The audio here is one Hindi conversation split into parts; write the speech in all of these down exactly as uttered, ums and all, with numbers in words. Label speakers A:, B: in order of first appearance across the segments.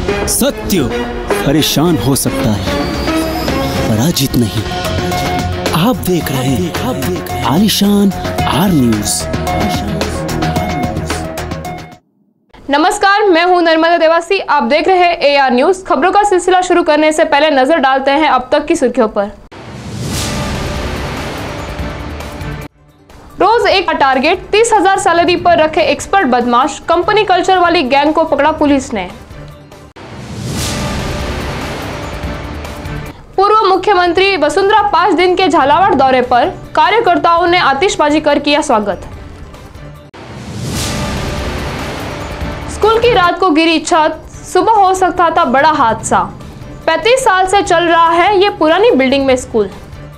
A: सत्य परेशान हो सकता है, पराजित नहीं। आप देख रहे हैं आलिशान आर न्यूज।
B: नमस्कार, मैं हूं नर्मदा देवासी। आप देख रहे हैं ए आर न्यूज। खबरों का सिलसिला शुरू करने से पहले नजर डालते हैं अब तक की सुर्खियों पर। रोज एक टारगेट, तीस हजार सैलरी पर रखे एक्सपर्ट बदमाश, कंपनी कल्चर वाली गैंग को पकड़ा पुलिस ने। पूर्व मुख्यमंत्री वसुंधरा पांच दिन के झालावाड़ दौरे पर, कार्यकर्ताओं ने आतिशबाजी कर किया स्वागत। स्कूल की रात को गिरी छत, सुबह हो सकता था बड़ा हादसा। पैंतीस साल से चल रहा है ये पुरानी बिल्डिंग में स्कूल।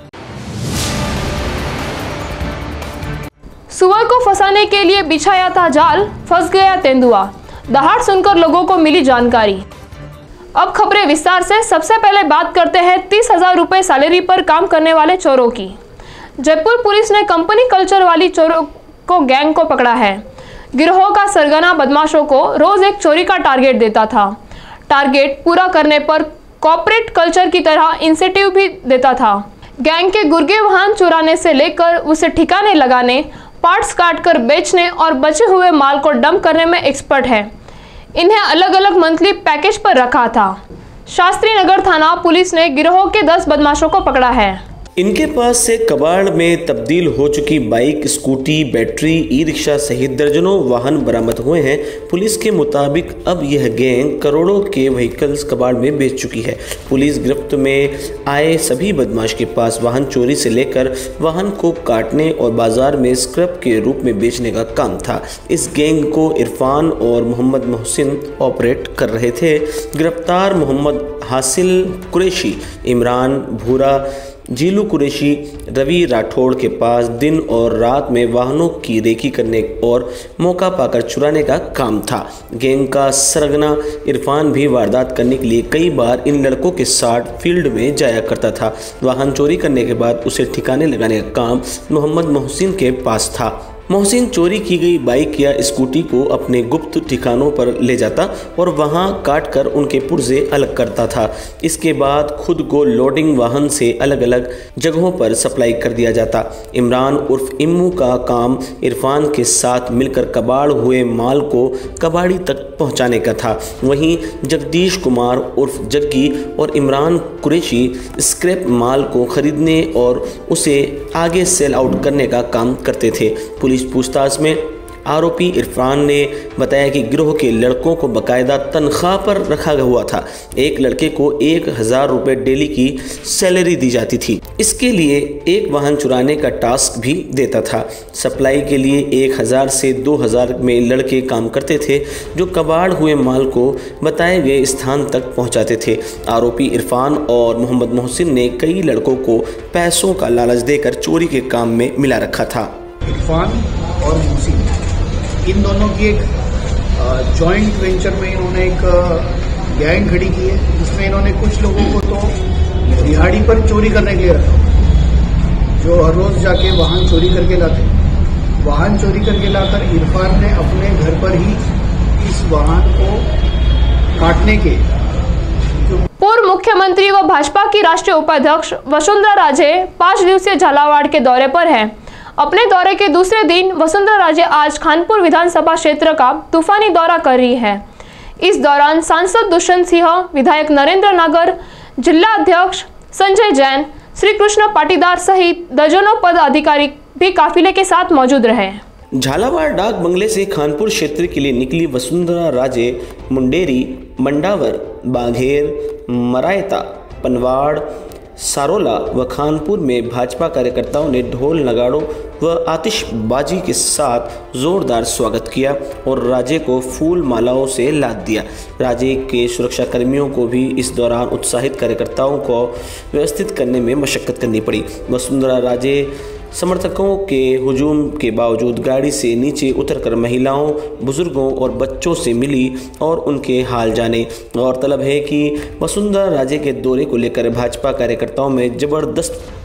B: सुअर को फंसाने के लिए बिछाया था जाल, फंस गया तेंदुआ। दहाड़ सुनकर लोगों को मिली जानकारी। अब खबरें विस्तार से। सबसे पहले बात करते हैं तीस हजार रुपए सैलरी पर काम करने वाले चोरों की। जयपुर पुलिस ने कंपनी कल्चर वाली चोरों को गैंग को पकड़ा है। गिरोह का सरगना बदमाशों को रोज एक चोरी का टारगेट देता था। टारगेट पूरा करने पर कॉर्पोरेट कल्चर की तरह इंसेंटिव भी देता था। गैंग के गुर्गे वाहन चुराने से लेकर उसे ठिकाने लगाने, पार्ट्स काटकर बेचने और बचे हुए माल को डंप करने में एक्सपर्ट है। इन्हें अलग अलग मंथली पैकेज पर रखा था। शास्त्री नगर थाना पुलिस ने गिरोह के दस बदमाशों को पकड़ा है।
C: इनके पास से कबाड़ में तब्दील हो चुकी bike, scooty, battery, e rickshaw सहित दर्जनों वाहन बरामद हुए हैं। पुलिस के मुताबिक अब यह गैंग करोड़ों के व्हीकल्स कबाड़ में बेच चुकी है। पुलिस गिरफ्त में आए सभी बदमाश के पास वाहन चोरी से लेकर वाहन को काटने और बाजार में स्क्रैप के रूप में बेचने का काम था। इस गैंग को इरफान और मोहम्मद मोहसिन ऑपरेट कर रहे थे। गिरफ्तार मोहम्मद हासिल कुरैशी, इमरान भूरा, जीलू कुरैशी, रवि राठौड़ के पास दिन और रात में वाहनों की रेकी करने और मौका पाकर चुराने का काम था। गैंग का सरगना इरफान भी वारदात करने के लिए कई बार इन लड़कों के साथ फील्ड में जाया करता था। वाहन चोरी करने के बाद उसे ठिकाने लगाने का काम मोहम्मद मोहसिन के पास था। मोहसिन चोरी की गई बाइक या स्कूटी को अपने गुप्त ठिकानों पर ले जाता और वहां काटकर उनके पुर्जे अलग करता था। इसके बाद खुद को लोडिंग वाहन से अलग अलग जगहों पर सप्लाई कर दिया जाता। इमरान उर्फ इम्मू का काम इरफान के साथ मिलकर कबाड़ हुए माल को कबाड़ी तक पहुंचाने का था। वहीं जगदीश कुमार उर्फ जग्गी और इमरान कुरैशी स्क्रैप माल को खरीदने और उसे आगे सेल आउट करने का काम करते थे। पुलिस पूछताछ में आरोपी इरफान ने बताया कि गिरोह के लड़कों को बकायदा तनख्वाह पर रखा हुआ था। एक लड़के को एक हज़ार रुपये डेली की सैलरी दी जाती थी। इसके लिए एक वाहन चुराने का टास्क भी देता था। सप्लाई के लिए एक हज़ार से दो हज़ार में लड़के काम करते थे जो कबाड़ हुए माल को बताए गए स्थान तक पहुंचाते थे। आरोपी इरफान और मोहम्मद मोहसिन ने कई लड़कों को पैसों का लालच देकर चोरी के काम में मिला रखा था।
D: इरफान और मोहसिन, इन दोनों की एक जॉइंट वेंचर में इन्होंने एक गैंग खड़ी की है, जिसमें इन्होंने कुछ लोगों को तो दिहाड़ी पर चोरी करने के लिए रखा, जो हर रोज जाके वाहन चोरी करके लाते। वाहन चोरी करके लाकर इरफान ने अपने घर पर ही इस वाहन को काटने के।
B: पूर्व मुख्यमंत्री व भाजपा की राष्ट्रीय उपाध्यक्ष वसुंधरा राजे पांच दिवसीय झालावाड़ के दौरे पर है। अपने दौरे के दूसरे दिन वसुंधरा राजे आज खानपुर विधानसभा क्षेत्र का तूफानी दौरा कर रही है। इस दौरान सांसद दुष्यंत सिंह, विधायक नरेंद्र नागर, जिला अध्यक्ष संजय जैन, श्री कृष्ण पाटीदार सहित दर्जनों पदाधिकारी भी काफिले के साथ मौजूद रहे।
C: झालावाड़ डाक बंगले से खानपुर क्षेत्र के लिए निकली वसुंधरा राजे मुंडेरी, मंडावर, बाघेर, मरायता, पनवाड़, सारोला व खानपुर में भाजपा कार्यकर्ताओं ने ढोल नगाड़ों व आतिशबाजी के साथ जोरदार स्वागत किया और राजे को फूल मालाओं से लाद दिया। राजे के सुरक्षा कर्मियों को भी इस दौरान उत्साहित कार्यकर्ताओं को व्यवस्थित करने में मशक्कत करनी पड़ी। वसुंधरा राजे समर्थकों के हुजूम के बावजूद गाड़ी से नीचे उतरकर महिलाओं, बुजुर्गों और बच्चों से मिली और उनके हाल जाने। गौरतलब है कि वसुंधरा राजे के दौरे को लेकर भाजपा कार्यकर्ताओं में जबरदस्त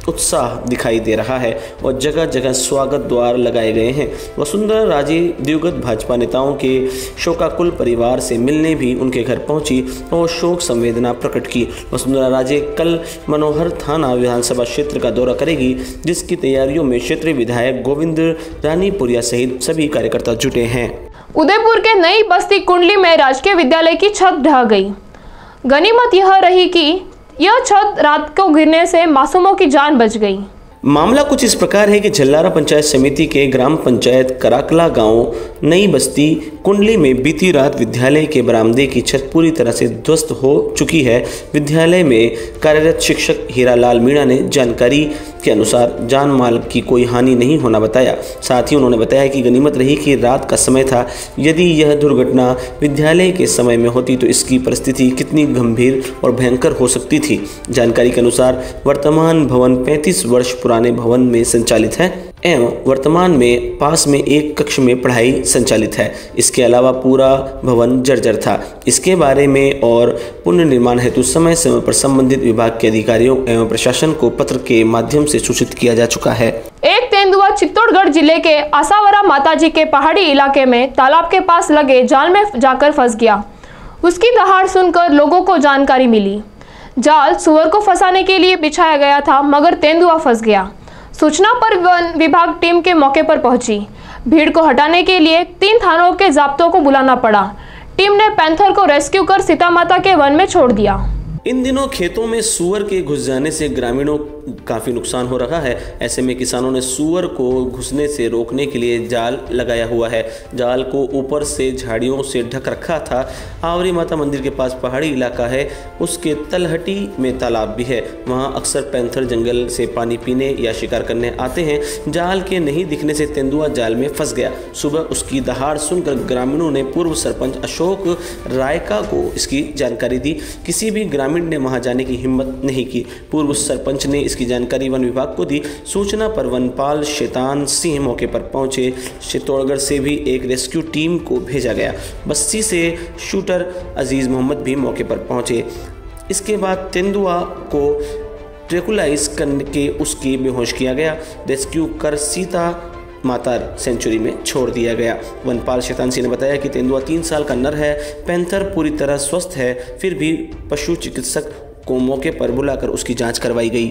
C: उत्साह दिखाई दे रहा है और जगह जगह स्वागत द्वार लगाए गए हैं। वसुंधरा राजे दिवंगत भाजपा नेताओं के शोकाकुल परिवार से मिलने भी उनके घर पहुंची और शोक संवेदना प्रकट की। वसुंधरा राजे कल मनोहर थाना विधानसभा क्षेत्र का दौरा करेगी, जिसकी तैयारियों में क्षेत्रीय विधायक गोविंद रानीपुरिया सहित सभी कार्यकर्ता जुटे हैं।
B: उदयपुर के नई बस्ती कुंडली में राजकीय विद्यालय की छत ढह गई। गनीमत यह रही कि यह छत रात को गिरने से मासूमों की जान बच गई।
C: मामला कुछ इस प्रकार है कि झल्लारा पंचायत समिति के ग्राम पंचायत कराकला गांव नई बस्ती कुंडली में बीती रात विद्यालय के बरामदे की छत पूरी तरह से ध्वस्त हो चुकी है। विद्यालय में कार्यरत शिक्षक हीरालाल मीणा ने जानकारी के अनुसार जान माल की कोई हानि नहीं होना बताया। साथ ही उन्होंने बताया कि गनीमत रही कि रात का समय था। यदि यह दुर्घटना विद्यालय के समय में होती तो इसकी परिस्थिति कितनी गंभीर और भयंकर हो सकती थी। जानकारी के अनुसार वर्तमान भवन पैंतीस वर्ष पुराने भवन में संचालित है एवं वर्तमान में पास में एक कक्ष में पढ़ाई संचालित है। इसके अलावा पूरा भवन जर्जर था। इसके बारे में और पुनर्निर्माण हेतु समय समय पर संबंधित विभाग के अधिकारियों एवं प्रशासन को पत्र के माध्यम से सूचित किया जा चुका है।
B: एक तेंदुआ चित्तौड़गढ़ जिले के आसावरा माताजी के पहाड़ी इलाके में तालाब के पास लगे जाल में जाकर फंस गया। उसकी दहाड़ सुनकर लोगों को जानकारी मिली। जाल सुअर को फंसाने के लिए बिछाया गया था, मगर तेंदुआ फंस गया। सूचना पर वन विभाग टीम के मौके पर पहुंची। भीड़ को हटाने के लिए तीन थानों के जाब्तों को बुलाना पड़ा। टीम ने पैंथर को रेस्क्यू कर सीता माता के वन में छोड़ दिया।
C: इन दिनों खेतों में सुअर के घुस जाने से ग्रामीणों काफ़ी नुकसान हो रहा है। ऐसे में किसानों ने सुअर को घुसने से रोकने के लिए जाल लगाया हुआ है। जाल को ऊपर से झाड़ियों से ढक रखा था। आवरी माता मंदिर के पास पहाड़ी इलाका है, उसके तलहटी में तालाब भी है। वहाँ अक्सर पैंथर जंगल से पानी पीने या शिकार करने आते हैं। जाल के नहीं दिखने से तेंदुआ जाल में फंस गया। सुबह उसकी दहाड़ सुनकर ग्रामीणों ने पूर्व सरपंच अशोक रायका को इसकी जानकारी दी। किसी भी ग्रामीण ने वहां जाने की हिम्मत नहीं की। पूर्व सरपंच ने इसकी जानकारी वन विभाग को दी। सूचना पर वनपाल शैतान सिंह मौके पर पहुंचे। चित्तौड़गढ़ से भी एक रेस्क्यू टीम को भेजा गया। बस्ती से शूटर अजीज मोहम्मद भी मौके पर पहुंचे। इसके बाद तेंदुआ को ट्रैकुलाइज करके उसकी बेहोश किया गया। रेस्क्यू कर सीता माता सेंचुरी में छोड़ दिया गया। वनपाल शैतान सिंह ने बताया कि तेंदुआ तीन साल का नर है। पैंथर पूरी तरह स्वस्थ है, फिर भी पशु चिकित्सक को मौके पर बुलाकर उसकी जांच करवाई गई।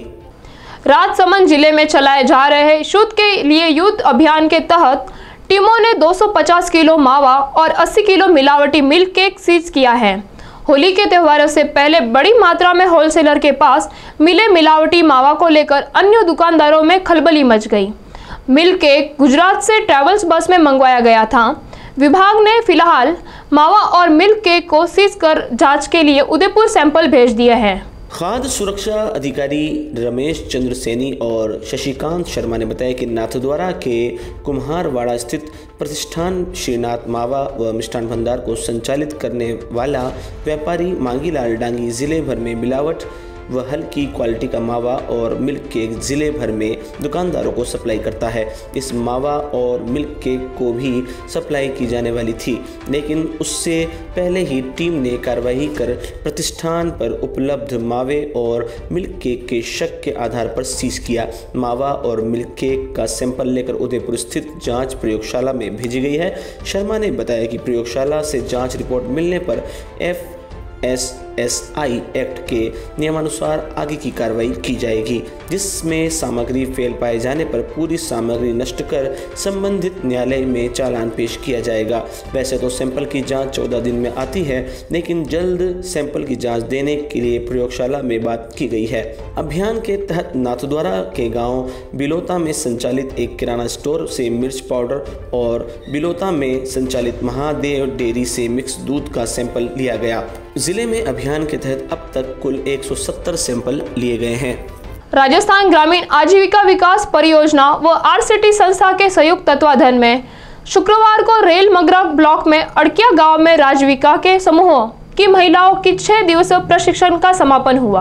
B: राजसमंद जिले में चलाए जा रहे शुद्ध के लिए युद्ध अभियान के तहत टीमों ने दो सौ पचास किलो मावा और अस्सी किलो मिलावटी मिल्क केक सीज किया है। होली के त्योहारों से पहले बड़ी मात्रा में होलसेलर के पास मिले मिलावटी मावा को लेकर अन्य दुकानदारों में खलबली मच गई। मिल्क केक गुजरात से ट्रैवल्स बस में मंगवाया गया था। विभाग ने फिलहाल मावा और मिल्क केक को सीज कर जांच के लिए उदयपुर सैंपल भेज दिए हैं।
C: खाद्य सुरक्षा अधिकारी रमेश चंद्र सैनी और शशिकांत शर्मा ने बताया कि नाथद्वारा के कुम्हारवाड़ा स्थित प्रतिष्ठान श्रीनाथ मावा व मिष्ठान भंडार को संचालित करने वाला व्यापारी मांगीलाल डांगी जिले भर में मिलावट व हल्की क्वालिटी का मावा और मिल्क केक जिले भर में दुकानदारों को सप्लाई करता है। इस मावा और मिल्क केक को भी सप्लाई की जाने वाली थी, लेकिन उससे पहले ही टीम ने कार्रवाई कर प्रतिष्ठान पर उपलब्ध मावे और मिल्क केक के शक के आधार पर सीज किया। मावा और मिल्क केक का सैंपल लेकर उदयपुर स्थित जांच प्रयोगशाला में भेजी गई है। शर्मा ने बताया कि प्रयोगशाला से जांच रिपोर्ट मिलने पर एफ एस एस आई एक्ट के नियमानुसार आगे की कार्रवाई की जाएगी, जिसमें सामग्री फेल पाए जाने पर पूरी सामग्री नष्ट कर संबंधित न्यायालय में चालान पेश किया जाएगा। वैसे तो सैंपल की जांच चौदह दिन में आती है, लेकिन जल्द सैंपल की जांच देने के लिए प्रयोगशाला में बात की गई है। अभियान के तहत नाथद्वारा के गांव बिलोता में संचालित एक किराना स्टोर से मिर्च पाउडर और बिलोता में संचालित महादेव डेयरी से मिक्स दूध का सैंपल लिया गया। जिले में अभियान के तहत अब तक कुल एक सौ सत्तर सैंपल लिए गए हैं।
B: राजस्थान ग्रामीण आजीविका विकास परियोजना व आरसीटी संस्था के संयुक्त तत्वाधान में शुक्रवार को रेल मगरा ब्लॉक में अड़किया गांव में राजविका के समूहों की महिलाओं की छह दिवसीय प्रशिक्षण का समापन हुआ।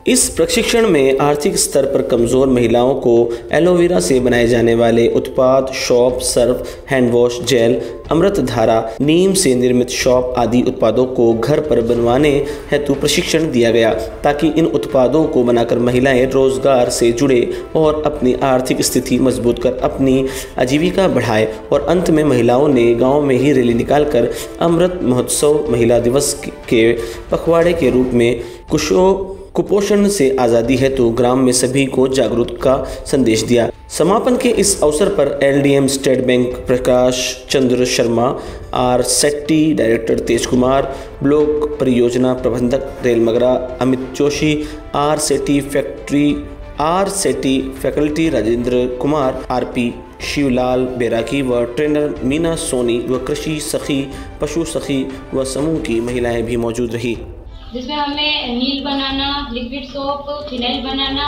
C: इस प्रशिक्षण में आर्थिक स्तर पर कमज़ोर महिलाओं को एलोवेरा से बनाए जाने वाले उत्पाद, soap, surf, hand wash, gel, Amrit Dhara, नीम से निर्मित शॉप आदि उत्पादों को घर पर बनवाने हेतु प्रशिक्षण दिया गया, ताकि इन उत्पादों को बनाकर महिलाएं रोजगार से जुड़े और अपनी आर्थिक स्थिति मजबूत कर अपनी आजीविका बढ़ाए। और अंत में महिलाओं ने गांव में ही रैली निकालकर अमृत महोत्सव महिला दिवस के पखवाड़े के रूप में कुशो कुपोषण से आज़ादी है तो ग्राम में सभी को जागरूक का संदेश दिया। समापन के इस अवसर पर LDM State Bank Prakash Chandra Sharma, R SETI director Tej Kumar, block परियोजना प्रबंधक Railmagra Amit Joshi, R SETI factory R SETI faculty Rajendra Kumar, RP Shivlal Bairagi व ट्रेनर मीना सोनी व कृषि सखी, पशु सखी व समूह की महिलाएं भी मौजूद रही,
E: जिसमें हमें नील बनाना, लिक्विड सोप, फिनाइल बनाना,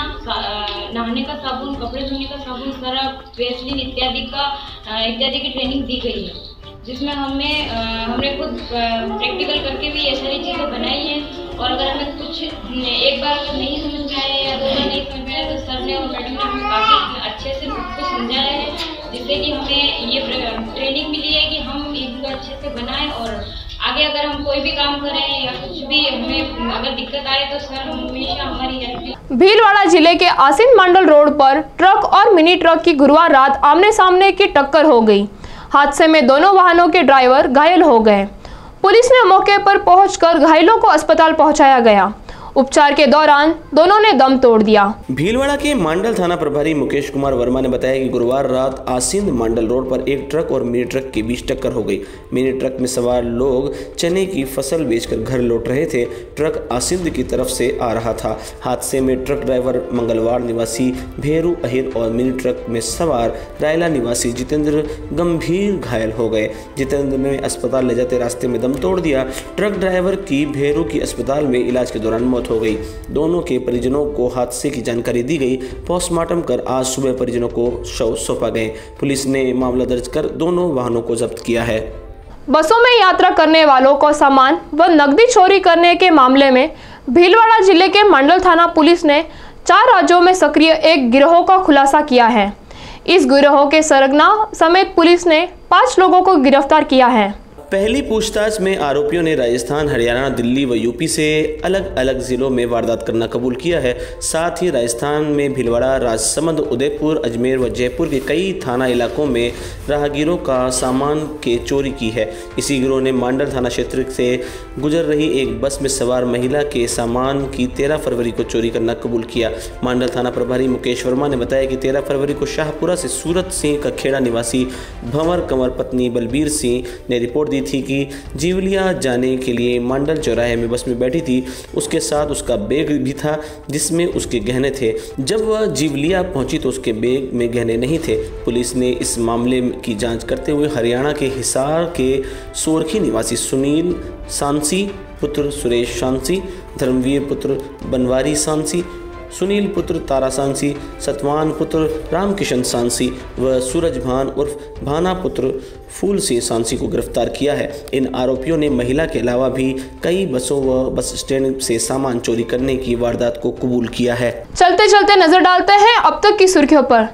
E: नहाने का साबुन, कपड़े धोने का साबुन, सर्फ, वेसलिन इत्यादि का इत्यादि की ट्रेनिंग दी गई है, जिसमें हमें हमने खुद प्रैक्टिकल करके भी ये सारी चीज़ें बनाई हैं। और अगर हमें कुछ एक बार अगर नहीं समझ में आए या दूसरा नहीं समझ में आए तो सर ने और मैडम ने हमें काफ़ी अच्छे से खुद को समझाया है, जिससे कि हमें ये ट्रेनिंग मिली है कि हम इसको अच्छे से बनाएं और आगे अगर हम कोई भी काम करें या कुछ भी हमें अगर दिक्कत आए तो सर हमेशा हमारी हेल्प।
B: भीलवाड़ा जिले के आसीन मंडल रोड पर ट्रक और मिनी ट्रक की गुरुवार रात आमने सामने की टक्कर हो गई। हादसे में दोनों वाहनों के ड्राइवर घायल हो गए। पुलिस ने मौके पर पहुंचकर घायलों को अस्पताल पहुंचाया गया। उपचार के दौरान दोनों ने दम तोड़ दिया।
C: भीलवाड़ा के मांडल थाना प्रभारी मुकेश कुमार वर्मा ने बताया कि गुरुवार रात आसीन मंडल रोड पर एक ट्रक और मिनी ट्रक के बीच टक्कर हो गई। मिनी ट्रक में सवार लोग चने की फसल बेचकर घर लौट रहे थे। ट्रक आसिंद की तरफ से आ रहा था। हादसे में ट्रक ड्राइवर मंगलवार निवासी भेरू अहिर और मिनी ट्रक में सवार रायला निवासी जितेंद्र गंभीर घायल हो गए। जितेंद्र ने अस्पताल ले जाते रास्ते में दम तोड़ दिया। ट्रक ड्राइवर की भेरू की अस्पताल में इलाज के दौरान मौत हो गई। दोनों के परिजनों को हादसे की जानकारी दी गई। पोस्टमार्टम कर आज सुबह परिजनों को शव सौंपा गए। पुलिस ने मामला दर्ज कर दोनों वाहनों को जब्त किया है।
B: बसों में यात्रा करने वालों को सामान व नकदी चोरी करने के मामले में भीलवाड़ा जिले के मंडल थाना पुलिस ने चार राज्यों में सक्रिय एक गिरोह का खुलासा किया है। इस गिरोह के सरगना समेत पुलिस ने पांच लोगों को गिरफ्तार किया है।
C: पहली पूछताछ में आरोपियों ने राजस्थान, हरियाणा, दिल्ली व यूपी से अलग अलग जिलों में वारदात करना कबूल किया है। साथ ही राजस्थान में भीलवाड़ा, राजसमंद, उदयपुर, अजमेर व जयपुर के कई थाना इलाकों में राहगीरों का सामान के चोरी की है। इसी गिरोह ने मांडल थाना क्षेत्र से गुजर रही एक बस में सवार महिला के सामान की तेरह फरवरी को चोरी करना कबूल किया। मांडल थाना प्रभारी मुकेश वर्मा ने बताया कि तेरह फरवरी को शाहपुरा से सूरत सिंह का खेड़ा निवासी भंवर कंवर पत्नी बलबीर सिंह ने रिपोर्ट दी थी कि जीवलिया जाने के लिए मंडल चौराहे में बस में बैठी थी। उसके साथ उसका बैग भी था जिसमें उसके गहने थे। जब वह जीवलिया पहुंची तो उसके बैग में गहने नहीं थे। पुलिस ने इस मामले की जांच करते हुए हरियाणा के हिसार के सोरखी निवासी सुनील सांसी पुत्र सुरेश सांसी, धर्मवीर पुत्र बनवारी सांसी, सुनील पुत्र तारा सांसी, सतवान पुत्र रामकिशन सांसी व सूरज भान उर्फ भाना पुत्र फूल सिंह सांसी को गिरफ्तार किया है। इन आरोपियों ने महिला के अलावा भी कई बसों व बस स्टैंड से सामान चोरी करने की वारदात को कबूल किया है।
B: चलते चलते नजर डालते हैं अब तक की सुर्खियों पर।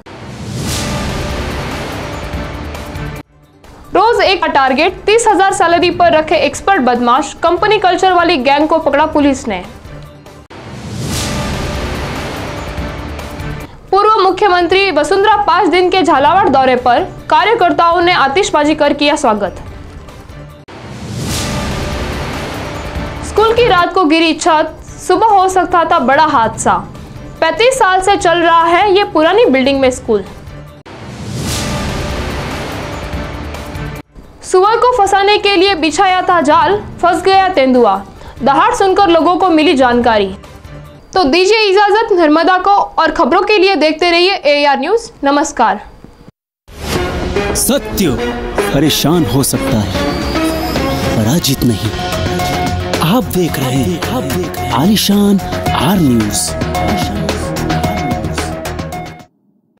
B: रोज एक टारगेट, तीस हजार सैलरी पर रखे एक्सपर्ट बदमाश, कंपनी कल्चर वाली गैंग को पकड़ा पुलिस ने। पूर्व मुख्यमंत्री वसुंधरा पांच दिन के झालावाड़ दौरे पर, कार्यकर्ताओं ने आतिशबाजी कर किया स्वागत। स्कूल की रात को गिरी छत, सुबह हो सकता था बड़ा हादसा। पैंतीस साल से चल रहा है ये पुरानी बिल्डिंग में स्कूल। सुअर को फंसाने के लिए बिछाया था जाल, फंस गया तेंदुआ। दहाड़ सुनकर लोगों को मिली जानकारी। तो दीजिए इजाजत नर्मदा को, और खबरों के लिए देखते रहिए ए आर न्यूज। नमस्कार।
A: सत्य परेशान हो सकता है, पराजित नहीं। आप देख रहे हैं आलिशान आर न्यूज।